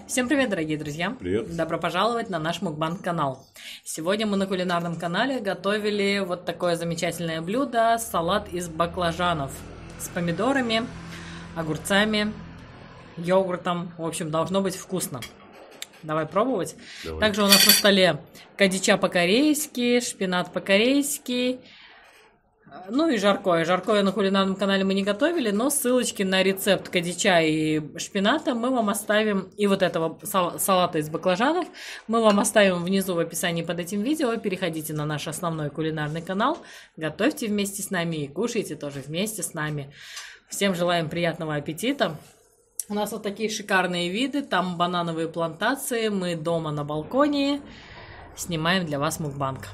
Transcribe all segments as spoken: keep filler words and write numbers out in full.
Всем привет, дорогие друзья! Привет! Добро пожаловать на наш мукбанг канал. Сегодня мы на кулинарном канале готовили вот такое замечательное блюдо, салат из баклажанов с помидорами, огурцами, йогуртом. В общем, должно быть вкусно. Давай пробовать. Давай. Также у нас на столе кадича по-корейски, шпинат по-корейски. Ну и жаркое. Жаркое на кулинарном канале мы не готовили, но ссылочки на рецепт кадича и шпината мы вам оставим, и вот этого салата из баклажанов мы вам оставим внизу в описании под этим видео. Переходите на наш основной кулинарный канал, готовьте вместе с нами и кушайте тоже вместе с нами. Всем желаем приятного аппетита. У нас вот такие шикарные виды, там банановые плантации, мы дома на балконе снимаем для вас мукбанг.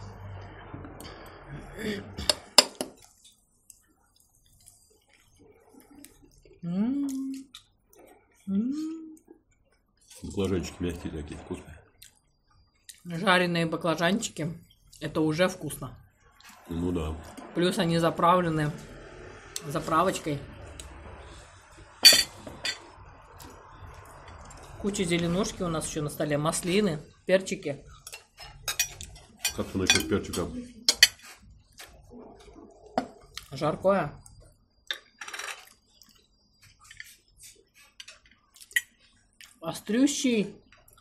Баклажанчики мягкие такие, вкусные. Жареные баклажанчики, это уже вкусно. Ну да. Плюс они заправлены заправочкой. Куча зеленушки у нас еще на столе, маслины, перчики. Как ты насчет перчика? Жаркое. Острющий.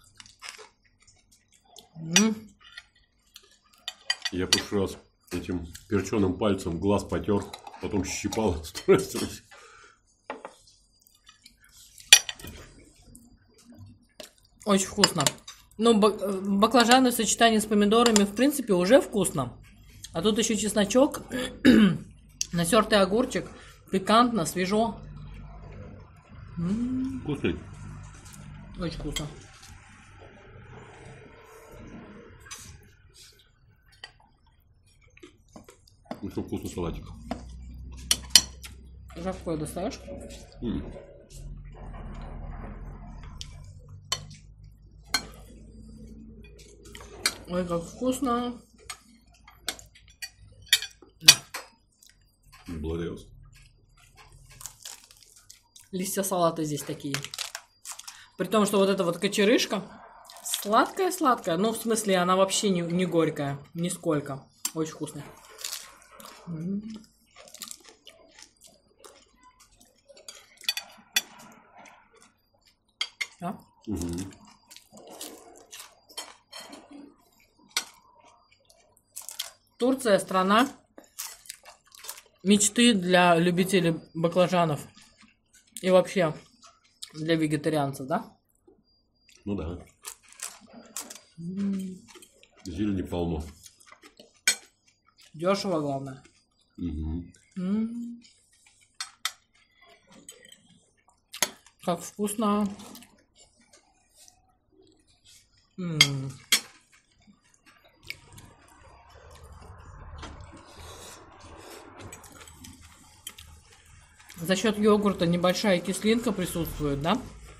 М-м. Я в прошлый раз этим перченым пальцем глаз потер, потом щипал. Стараюсь. Очень вкусно. Ну, баклажаны в сочетании с помидорами, в принципе, уже вкусно. А тут еще чесночок, натертый огурчик, пикантно, свежо. М-м. Вкусный. Очень вкусно. Очень вкусный салатик. Жаркое достаешь? М. Ой, как вкусно. Благодарю вас. Листья салата здесь такие. При том, что вот эта вот кочерышка сладкая-сладкая. Ну, в смысле, она вообще не, не горькая. Нисколько. Очень вкусная. М-м. А? Угу. Турция — страна мечты для любителей баклажанов. И вообще для вегетарианцев, да? Ну да. Зелени полно. Дешево, главное. Угу. М-м. Как вкусно. М-м. За счет йогурта небольшая кислинка присутствует, да?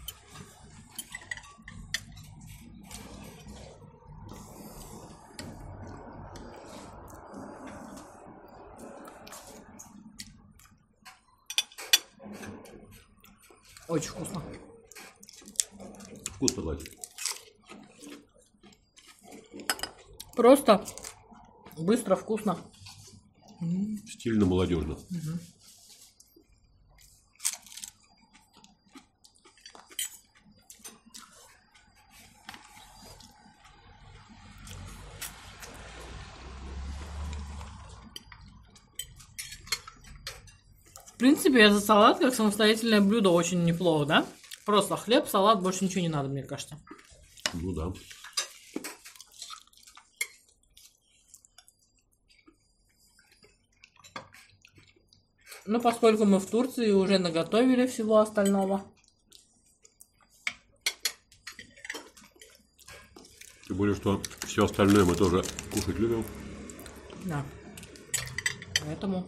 Очень вкусно. Вкусно, Владик. Просто быстро, вкусно. Стильно, молодежно. Угу. В принципе, этот салат как самостоятельное блюдо очень неплохо, да? Просто хлеб, салат, больше ничего не надо, мне кажется. Ну да. Ну, поскольку мы в Турции уже наготовили всего остального. Тем более, что все остальное мы тоже кушать любим. Да. Поэтому...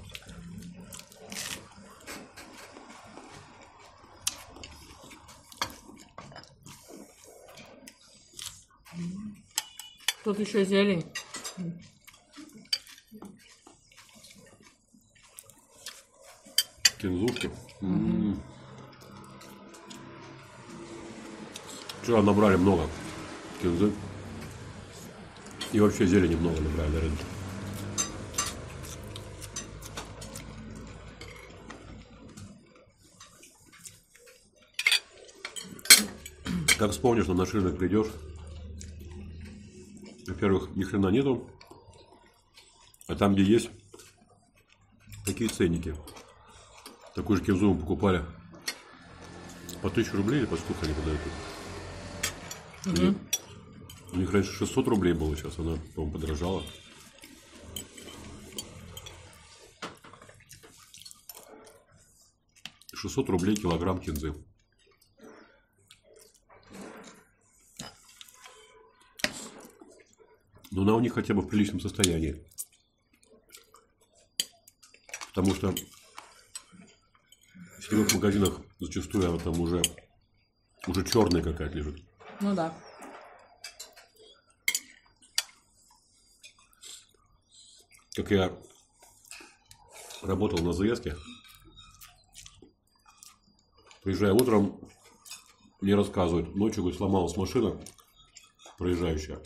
Тут еще зелень. Кинзушки. М-м-м. Вчера набрали много кинзы. И вообще зелени много набрали на рынке. Как вспомнишь, на наш рынок придешь. Во-первых, ни хрена нету. А там, где есть, такие ценники. Такую же кинзу мы покупали по тысяче рублей или по сколько они подают. Угу. У них раньше шестьсот рублей было, сейчас она, по-моему, подорожала. шестьсот рублей килограмм кинзы. Но она у них хотя бы в приличном состоянии. Потому что в сетевых магазинах зачастую она там уже, уже черная какая-то лежит. Ну да. Как я работал на заездке, приезжая утром, мне рассказывают, ночью, говорит, сломалась машина проезжающая.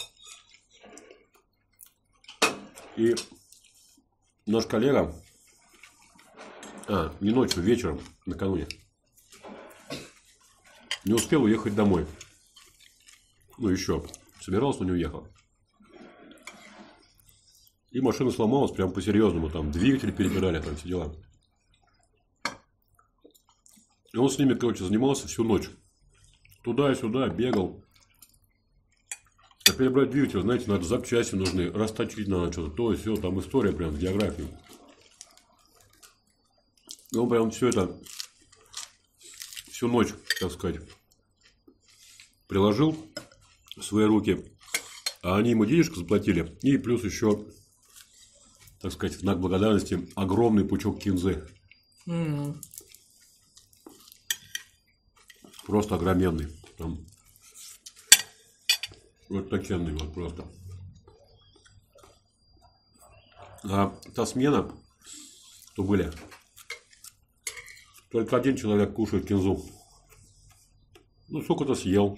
И наш коллега, а, не ночью, вечером, накануне, не успел уехать домой. Ну, еще собирался, но не уехал. И машина сломалась прям по-серьезному. Там двигатель перебирали, там все дела. И он с ними, короче, занимался всю ночь. Туда и сюда бегал. А перебрать двигатель, знаете, надо запчасти нужны. Расточить надо что-то. То и все. Там история прям в географии. И он прям все это всю ночь, так сказать, приложил в свои руки. А они ему денежку заплатили. И плюс еще, так сказать, в знак благодарности огромный пучок кинзы. Mm. Просто огроменный. Там вот такенный вот просто. А та смена, что были, только один человек кушает кинзу. Ну, сколько-то съел.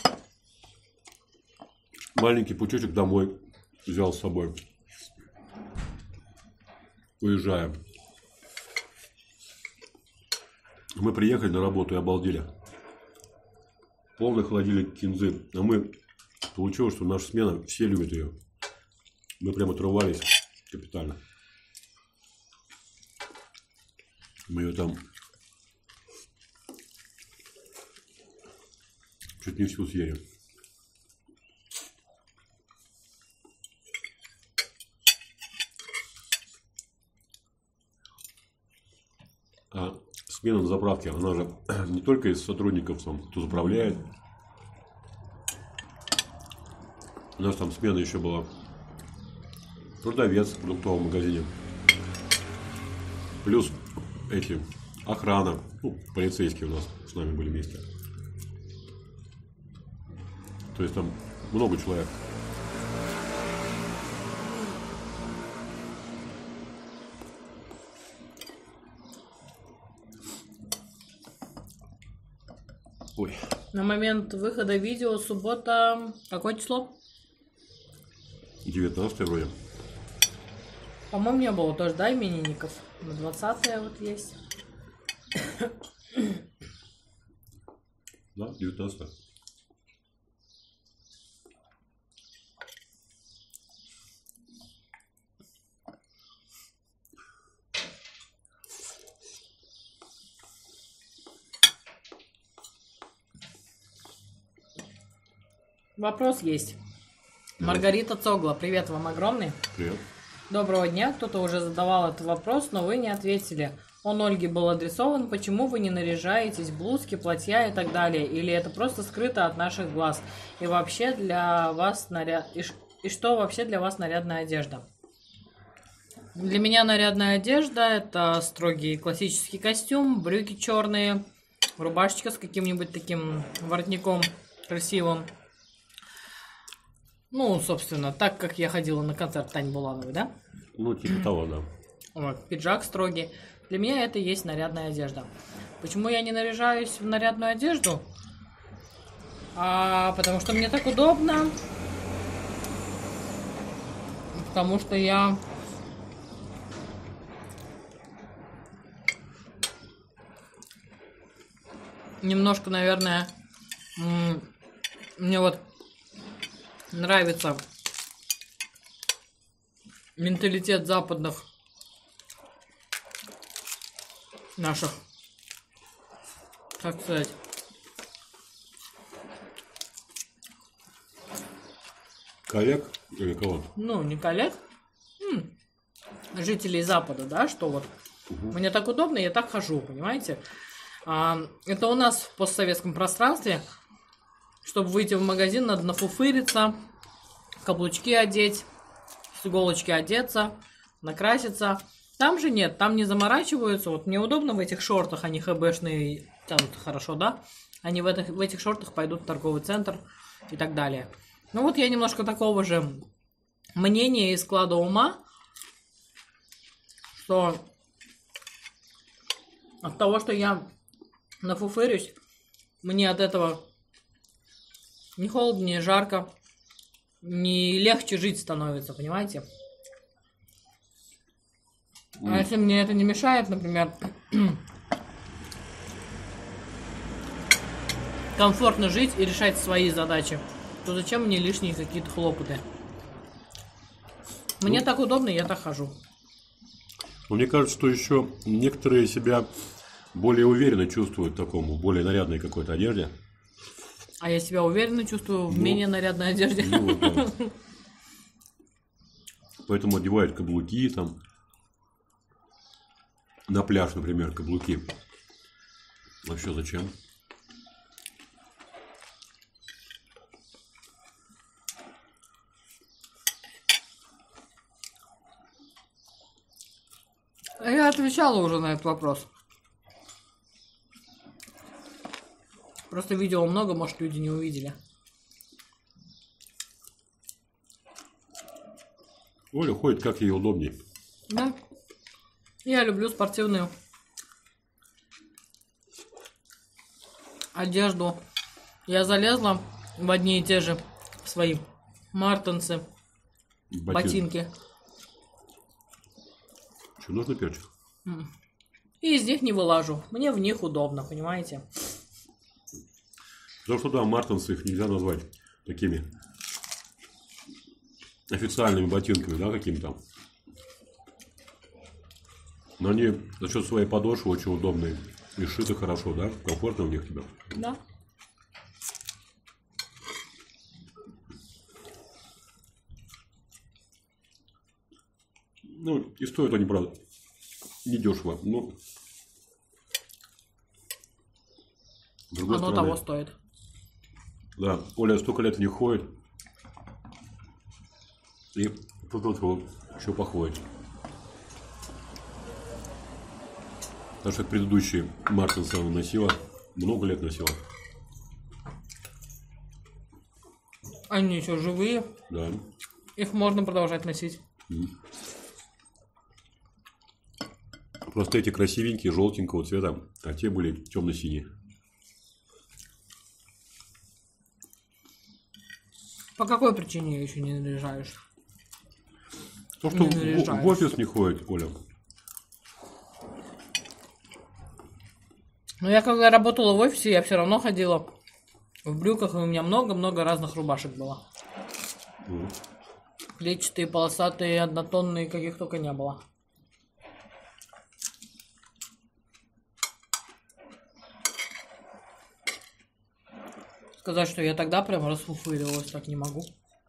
Маленький пучочек домой взял с собой. Уезжаем. Мы приехали на работу и обалдели. Полный холодильник кинзы. А мы получилось, что наша смена, все любят ее. Мы прям отрывались капитально. Мы ее там чуть не всю съели. А смена на заправке, она же не только из сотрудников, там, кто заправляет. У нас там смена еще была продавец в продуктовом магазине. Плюс эти охрана, ну, полицейские у нас с нами были вместе. То есть там много человек. Ой. На момент выхода видео суббота, какое число? девятнадцатое вроде. По-моему, не было тоже, да, именинников? На двадцатое вот есть. Да, девятнадцатое. Вопрос есть. Маргарита Цогла, привет вам огромный. Привет. Доброго дня. Кто-то уже задавал этот вопрос, но вы не ответили. Он Ольге был адресован. Почему вы не наряжаетесь, блузки, платья и так далее? Или это просто скрыто от наших глаз? И вообще для вас наряд... И, ш... и что вообще для вас нарядная одежда? Для меня нарядная одежда – это строгий классический костюм, брюки черные, рубашечка с каким-нибудь таким воротником красивым. Ну, собственно, так как я ходила на концерт Тани Булановой, да? Ну, типа того, да. Вот, пиджак строгий. Для меня это и есть нарядная одежда. Почему я не наряжаюсь в нарядную одежду? А, потому что мне так удобно. Потому что я... Немножко, наверное, мне вот нравится менталитет западных наших, как сказать, коллег или кого? ну, не коллег, м, жителей Запада, да, что вот угу. Мне так удобно, я так хожу, понимаете? А, это у нас в постсоветском пространстве, чтобы выйти в магазин, надо нафуфыриться, каблучки одеть, с иголочки одеться, накраситься. Там же нет, там не заморачиваются. Вот мне удобно в этих шортах, они хэбэшные, тянут хорошо, да? Они в этих, в этих шортах пойдут в торговый центр и так далее. Ну вот я немножко такого же мнения и склада ума, что от того, что я нафуфырюсь, мне от этого не холодно, не жарко, не легче жить становится, понимаете? Mm. А если мне это не мешает, например, комфортно жить и решать свои задачи, то зачем мне лишние какие-то хлопоты? Мне ну, так удобно, я так хожу. Мне кажется, что еще некоторые себя более уверенно чувствуют в такому, более нарядной какой-то одежде. А я себя уверенно чувствую в ну, менее нарядной одежде. Ну, вот, да. Поэтому одевают каблуки там. На пляж, например, каблуки. Вообще зачем? Я отвечала уже на этот вопрос. Просто видео много, может, люди не увидели. Оля ходит, как ей удобнее. Да. Я люблю спортивную одежду. Я залезла в одни и те же свои мартенсы, ботинки. ботинки. Что, нужно перчик? И из них не вылажу. Мне в них удобно, понимаете? Потому что да, мартенсы их нельзя назвать такими официальными ботинками, да, какими-то. Но они за счет своей подошвы очень удобные. И сшиты хорошо, да? Комфортно в них тебе? Да. Ну, и стоят они, правда, недешево. Но... Оно стороны, того стоит. Да, Оля столько лет в них ходит. И тут вот еще походит. Потому что предыдущие мартенсы она носила. Много лет носила. Они еще живые. Да. Их можно продолжать носить. Mm. Просто эти красивенькие, желтенького цвета, а те были темно-синие. По какой причине еще не наряжаешь? То, что в, в офис не ходит, Оля. Но я когда работала в офисе, я все равно ходила в брюках, и у меня много-много разных рубашек было. Mm. Клетчатые, полосатые, однотонные, каких только не было. Сказать, что я тогда прям расфуфырилась, так не могу.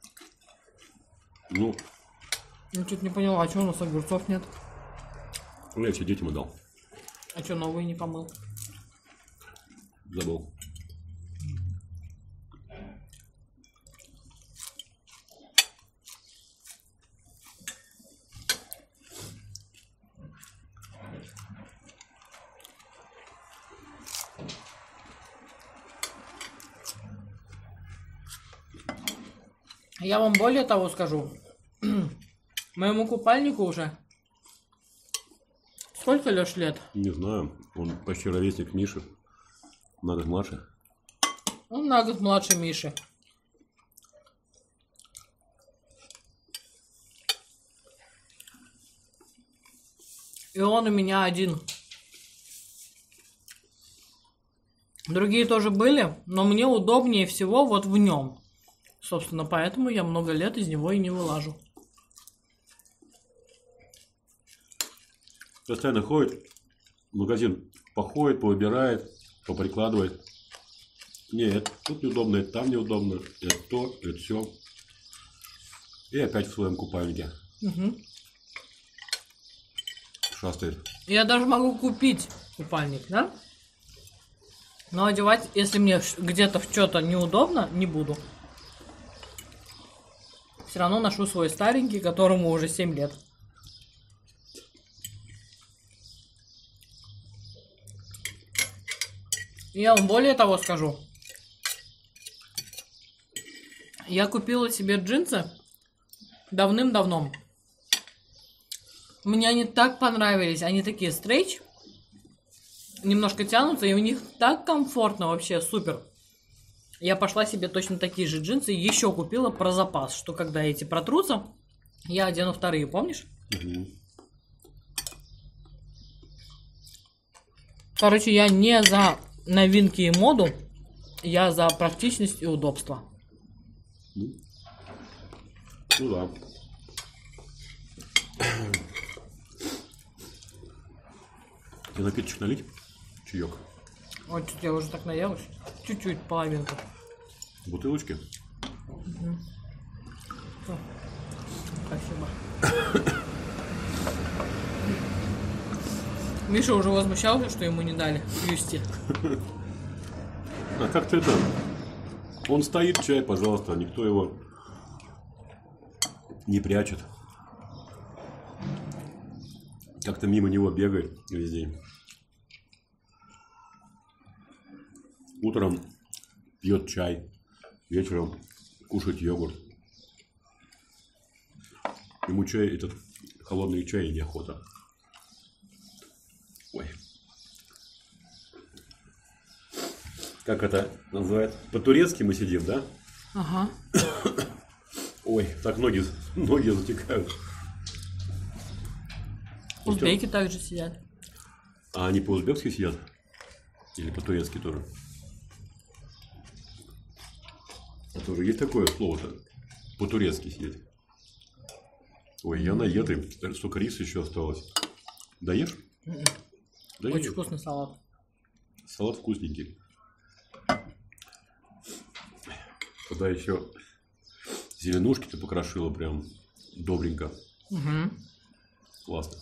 Ну. Я чуть не поняла, а что у нас огурцов нет? Ну, я все детям отдал. А что, новые не помыл? Забыл. Я вам более того скажу. Моему купальнику уже сколько, Лёш, лет? Не знаю. Он почти ровесник Миши. Надо же младше. Он на год младше Миши. И он у меня один. Другие тоже были, но мне удобнее всего вот в нем. Собственно, поэтому я много лет из него и не вылажу. Постоянно ходит в магазин, походит, повыбирает, поприкладывает. Нет, тут неудобно, это там неудобно, это то, это все. И опять в своем купальнике. Угу. Шастает. Я даже могу купить купальник, да? Но одевать, если мне где-то в что-то неудобно, не буду. Все равно ношу свой старенький, которому уже семь лет. Я вам более того скажу. Я купила себе джинсы давным-давно. Мне они так понравились. Они такие стрейч. Немножко тянутся, и у них так комфортно вообще, супер. Я пошла себе точно такие же джинсы, еще купила про запас, что когда эти протрутся, я одену вторые, помнишь? Угу. Короче, я не за новинки и моду, я за практичность и удобство. Ну, ну да. Тебе напиточек налить? Чаек. Ой, что я уже так наелась. Чуть-чуть, половинку. Бутылочки? Угу. О, спасибо. Миша уже возмущался, что ему не дали юсти. А как ты это? Он стоит, чай, пожалуйста, никто его не прячет. Как-то мимо него бегает весь день. Утром пьет чай, вечером кушает йогурт. Ему чай, этот холодный чай неохота. Ой. Как это называют? По-турецки мы сидим, да? Ага. Ой, так ноги, ноги затекают. Узбеки также сидят. А они по-узбекски сидят? Или по-турецки тоже? А тоже есть такое слово-то? По-турецки сидеть. Ой, я наедый. Столько риса еще осталось. Доешь? Mm-mm. Да Очень нет. вкусный салат. Салат вкусненький. Когда еще зеленушки ты покрошила прям добренько. Угу. Классно.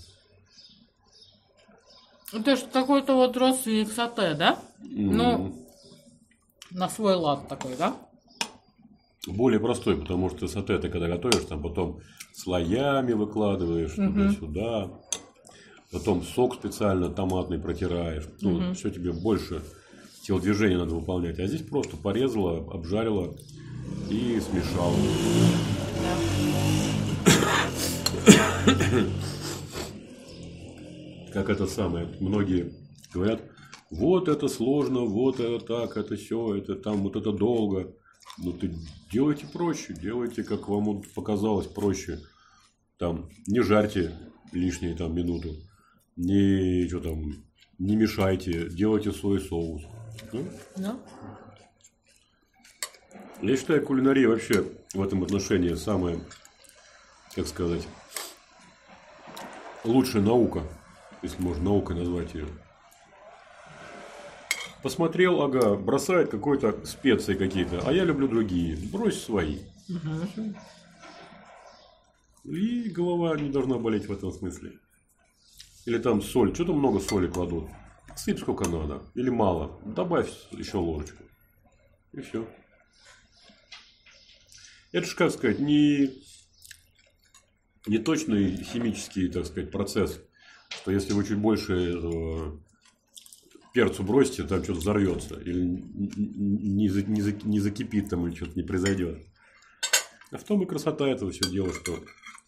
Это же какой-то вот родственник сате, да? Mm. Ну, на свой лад такой, да? Более простой, потому что сате ты когда готовишь, там потом слоями выкладываешь Угу. туда-сюда. Потом сок специально томатный протираешь. Ну, Угу. все тебе больше телодвижения надо выполнять. А здесь просто порезала, обжарила и смешала. Да. Как это самое. Многие говорят, вот это сложно, вот это так, это все, это там, вот это долго. Ну, ты делайте проще, делайте, как вам показалось, проще. Там, не жарьте лишние там минуту. Не, что там, не мешайте, делайте свой соус. Ну? Да. Я считаю, кулинария вообще в этом отношении самая, как сказать, лучшая наука, если можно наукой назвать ее. Посмотрел, ага, бросает какой-то специи какие-то, а я люблю другие. Брось свои. Угу. И голова не должна болеть в этом смысле. Или там соль. Что-то много соли кладут. Сыпь сколько надо. Или мало. Добавь еще ложечку. И все. Это же, как сказать, не, не точный химический, так сказать, процесс. Что если вы чуть больше этого перцу бросите, там что-то взорвется. Или не, не, не закипит там, или что-то не произойдет. А в том и красота этого всего дела, что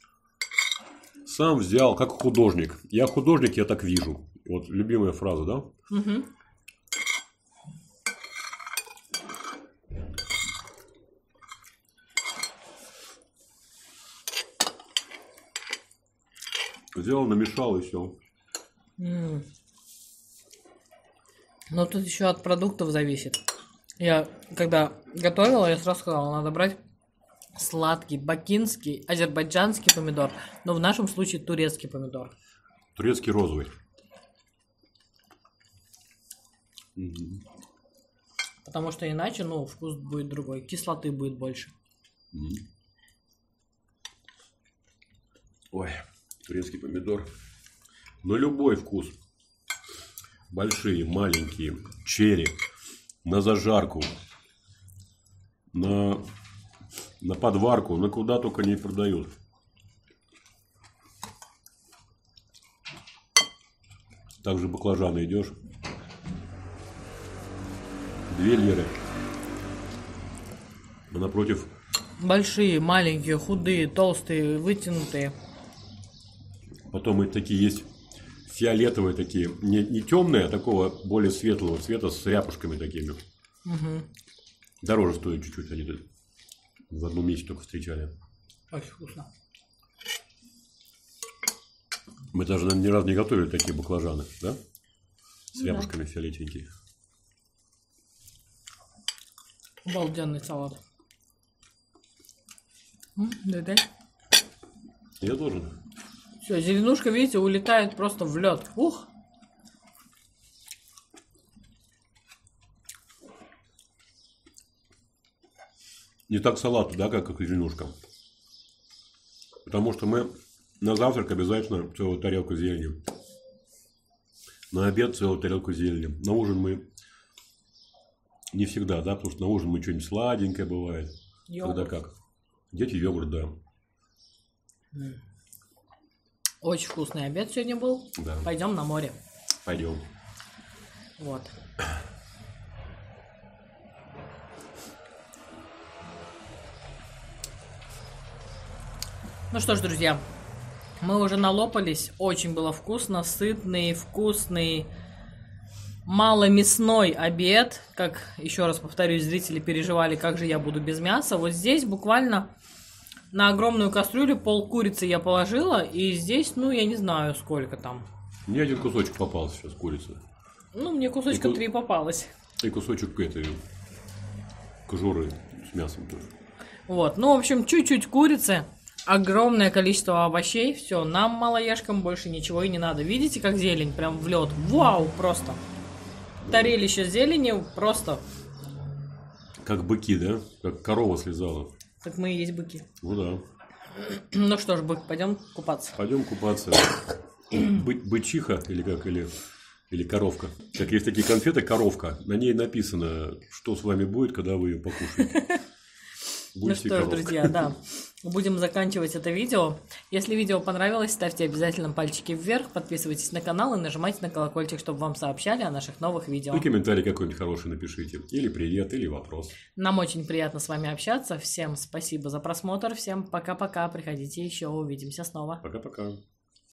сам взял, как художник. Я художник, я так вижу. Вот любимая фраза, да? Угу. Взял, намешал и все. М. Но тут еще от продуктов зависит. Я когда готовила, я сразу сказала, надо брать сладкий, бакинский, азербайджанский помидор. Но в нашем случае турецкий помидор. Турецкий розовый. Мгм. Потому что иначе, ну, вкус будет другой. Кислоты будет больше. Мгм. Ой, турецкий помидор. Но любой вкус. Большие, маленькие, черри, на зажарку, на, на подварку, на куда только не продают. Также баклажаны идешь. Две лиры. А напротив Большие, маленькие, худые, толстые, вытянутые. потом и такие есть фиолетовые такие, не, не темные, а такого более светлого цвета с ряпушками такими. Угу. Дороже стоят чуть-чуть, они тут в одном месте только встречали. Очень вкусно. Мы даже, наверное, ни разу не готовили такие баклажаны, да? С Да. ряпушками фиолетовенькие. Обалденный салат. М, дай-дай. Я тоже. Все, зеленушка, видите, улетает просто в лед. Ух! Не так салат, да, как, как зеленушка. Потому что мы на завтрак обязательно целую тарелку зелени. На обед целую тарелку зелени. На ужин мы не всегда, да, потому что на ужин мы что-нибудь сладенькое бывает. Йогурт. Когда как. Дети йогурт, да. Очень вкусный обед сегодня был. Да. Пойдем на море. Пойдем. Вот. Ну что ж, друзья, мы уже налопались. Очень было вкусно, сытный, вкусный, маломясной обед. Как, еще раз повторюсь, зрители переживали, как же я буду без мяса. Вот здесь буквально на огромную кастрюлю пол курицы я положила. И здесь, ну, я не знаю, сколько там. Мне один кусочек попался сейчас курицы. Ну, мне кусочка И ку- три попалось. И кусочек этой кожуры с мясом тоже. Вот, ну, в общем, чуть-чуть курицы, огромное количество овощей, все, нам, малоежкам, больше ничего и не надо. Видите, как зелень прям в лед? Вау, просто. Тарелище зелени просто, Как быки, да? Как корова слезала. как мы и есть быки. Ну да. Ну что ж, бык, пойдем купаться. Пойдем купаться. Бы- Бычиха или как, или, или коровка. Как есть такие конфеты, коровка. На ней написано, что с вами будет, когда вы ее покушаете. Ну Будете что ж, коровка. друзья, да, будем заканчивать это видео. Если видео понравилось, ставьте обязательно пальчики вверх, подписывайтесь на канал и нажимайте на колокольчик, чтобы вам сообщали о наших новых видео. И комментарий какой-нибудь хороший напишите. Или привет, или вопрос. Нам очень приятно с вами общаться. Всем спасибо за просмотр. Всем пока-пока. Приходите еще. Увидимся снова. Пока-пока.